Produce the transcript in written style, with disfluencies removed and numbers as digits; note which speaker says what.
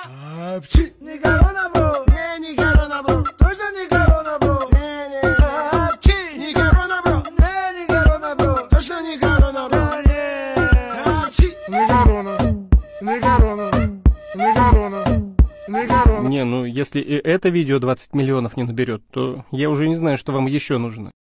Speaker 1: Не корона, бро, не корона, бро, точно не корона, бро, не корона, бро, не корона, бро, точно не корона, бро, не корона, не корона, не корона, не корона.
Speaker 2: Не, ну если и это видео 20 миллионов не наберет, то я уже не знаю, что вам еще нужно.